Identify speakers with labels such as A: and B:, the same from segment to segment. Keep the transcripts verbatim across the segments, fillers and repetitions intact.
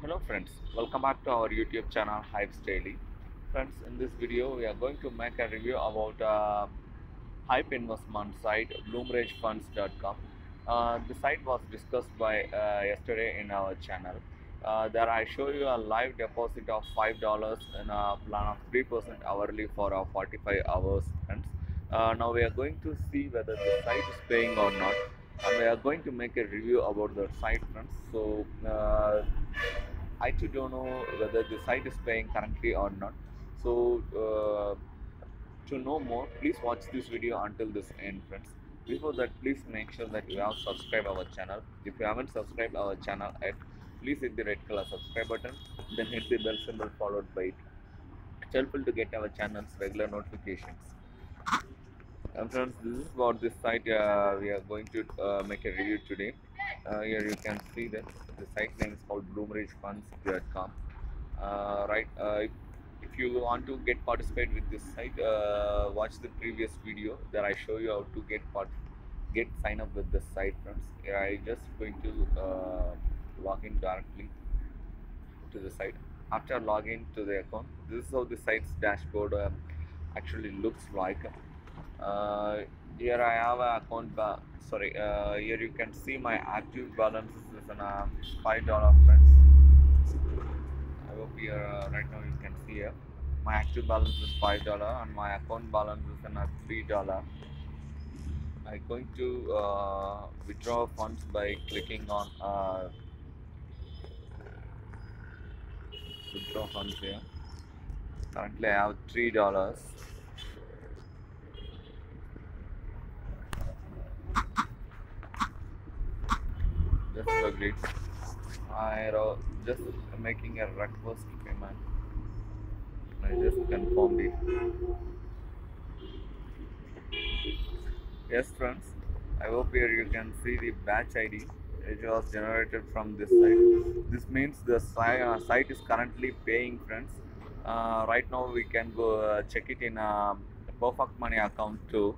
A: Hello friends, welcome back to our YouTube channel Hyipsdaily. Friends, in this video we are going to make a review about uh, Hype investment site Bloomberg funds dot com. Uh, the site was discussed by uh, yesterday in our channel. Uh, there I show you a live deposit of five dollars in a plan of three percent hourly for uh, forty-five hours. Friends, uh, now we are going to see whether the site is paying or not, and we are going to make a review about the site, friends. So. Uh, I too don't know whether the site is paying currently or not. So uh, to know more, please watch this video until this end, friends. Before that, please make sure that you have subscribed our channel. If you haven't subscribed our channel yet, please hit the red color subscribe button, then hit the bell symbol followed by it. It's helpful to get our channel's regular notifications. And friends, this is about this site uh, we are going to uh, make a review today. Uh, here you can see that the site name is called Bloomberg funds dot com. Uh, right, uh, if, if you want to get participate with this site, uh, watch the previous video. There I show you how to get part get sign up with this site, friends. Yeah, I just going to uh, log in directly to the site. After logging to the account, this is how the site's dashboard um, actually looks like. Uh, here I have a account. Ba sorry, uh, here you can see my active balance is an uh, five dollar, friends. I hope here uh, right now you can see here. My active balance is five dollar and my account balance is an, uh, three dollar. I'm going to uh, withdraw funds by clicking on uh, withdraw funds here. Currently I have three dollars. Just agreed. I uh, just making a request payment. I just confirmed it. Yes, friends. I hope here you can see the batch I D which was generated from this site. This means the si uh, site is currently paying, friends. Uh, right now we can go uh, check it in a Perfect Money account too.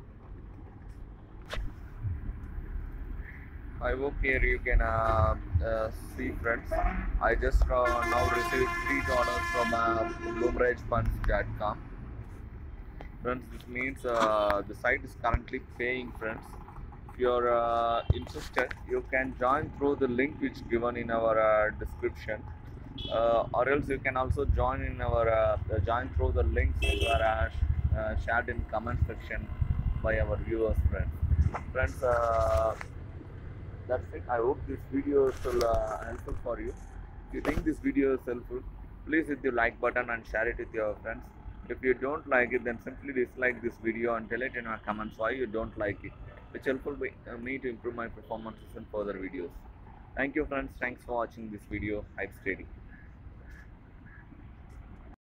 A: I hope here you can uh, uh, see, friends. I just uh, now received three dollars from uh, Bloomberg funds dot com. Friends, this means uh, the site is currently paying, friends. If you're uh, interested, you can join through the link which given in our uh, description, uh, or else you can also join in our uh, uh, join through the links which are uh, sh uh, shared in comment section by our viewers, friends. Friends, uh, that's it. I hope this video is still uh, helpful for you. If you think this video is helpful, please hit the like button and share it with your friends. If you don't like it, then simply dislike this video and tell it in our comments why you don't like it, which helpful by uh, me to improve my performances in further videos. Thank you, friends. Thanks for watching this video. Hyipsdaily.